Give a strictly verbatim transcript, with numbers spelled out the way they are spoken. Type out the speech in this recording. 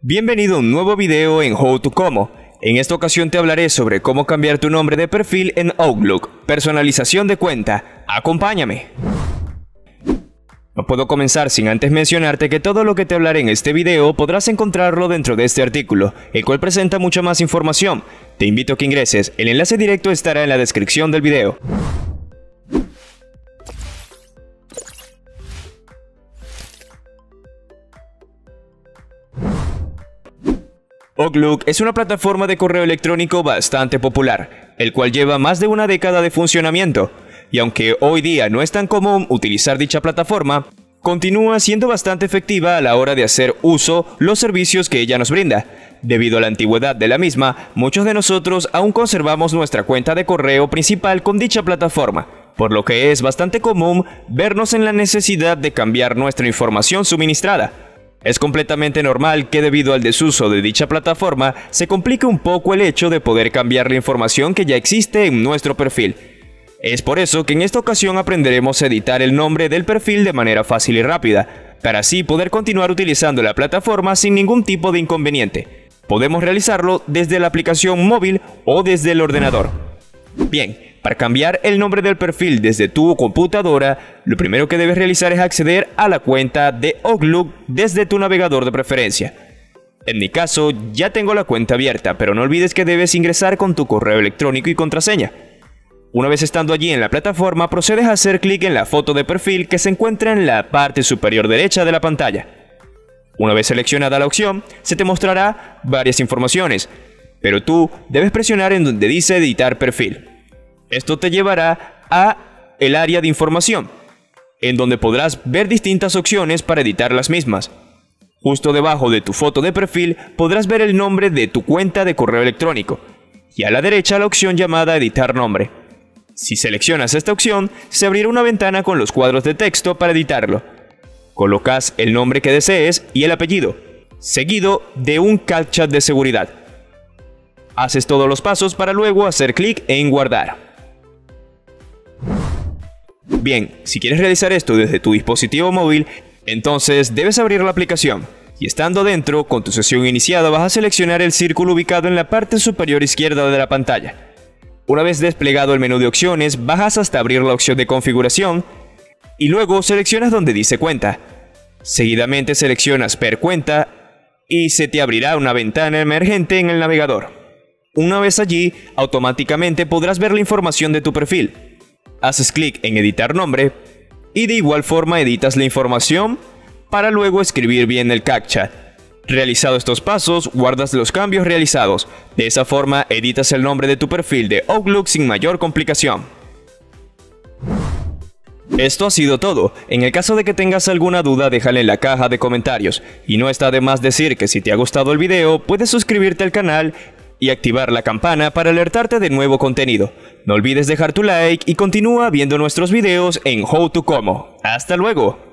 Bienvenido a un nuevo video en How to Como. En esta ocasión te hablaré sobre cómo cambiar tu nombre de perfil en Outlook, personalización de cuenta. Acompáñame. No puedo comenzar sin antes mencionarte que todo lo que te hablaré en este video podrás encontrarlo dentro de este artículo, el cual presenta mucha más información. Te invito a que ingreses, el enlace directo estará en la descripción del video. Outlook es una plataforma de correo electrónico bastante popular, el cual lleva más de una década de funcionamiento, y aunque hoy día no es tan común utilizar dicha plataforma, continúa siendo bastante efectiva a la hora de hacer uso los servicios que ella nos brinda. Debido a la antigüedad de la misma, muchos de nosotros aún conservamos nuestra cuenta de correo principal con dicha plataforma, por lo que es bastante común vernos en la necesidad de cambiar nuestra información suministrada. Es completamente normal que debido al desuso de dicha plataforma se complique un poco el hecho de poder cambiar la información que ya existe en nuestro perfil. Es por eso que en esta ocasión aprenderemos a editar el nombre del perfil de manera fácil y rápida, para así poder continuar utilizando la plataforma sin ningún tipo de inconveniente. Podemos realizarlo desde la aplicación móvil o desde el ordenador. Bien, para cambiar el nombre del perfil desde tu computadora, lo primero que debes realizar es acceder a la cuenta de Outlook desde tu navegador de preferencia. En mi caso, ya tengo la cuenta abierta, pero no olvides que debes ingresar con tu correo electrónico y contraseña. Una vez estando allí en la plataforma, procedes a hacer clic en la foto de perfil que se encuentra en la parte superior derecha de la pantalla. Una vez seleccionada la opción, se te mostrará varias informaciones, pero tú debes presionar en donde dice editar perfil. Esto te llevará a el área de información, en donde podrás ver distintas opciones para editar las mismas. Justo debajo de tu foto de perfil podrás ver el nombre de tu cuenta de correo electrónico, y a la derecha la opción llamada editar nombre. Si seleccionas esta opción, se abrirá una ventana con los cuadros de texto para editarlo. Colocas el nombre que desees y el apellido, seguido de un captcha de seguridad. Haces todos los pasos para luego hacer clic en guardar. Bien, si quieres realizar esto desde tu dispositivo móvil, entonces debes abrir la aplicación, y estando dentro, con tu sesión iniciada vas a seleccionar el círculo ubicado en la parte superior izquierda de la pantalla. Una vez desplegado el menú de opciones, bajas hasta abrir la opción de configuración, y luego seleccionas donde dice cuenta. Seguidamente seleccionas per cuenta, y se te abrirá una ventana emergente en el navegador. Una vez allí, automáticamente podrás ver la información de tu perfil. Haces clic en editar nombre y de igual forma editas la información para luego escribir bien el captcha. Realizado estos pasos, guardas los cambios realizados. De esa forma editas el nombre de tu perfil de Outlook sin mayor complicación. Esto ha sido todo. En el caso de que tengas alguna duda, déjala en la caja de comentarios. Y no está de más decir que si te ha gustado el video, puedes suscribirte al canal y activar la campana para alertarte de nuevo contenido. No olvides dejar tu like y continúa viendo nuestros videos en How to Como. ¡Hasta luego!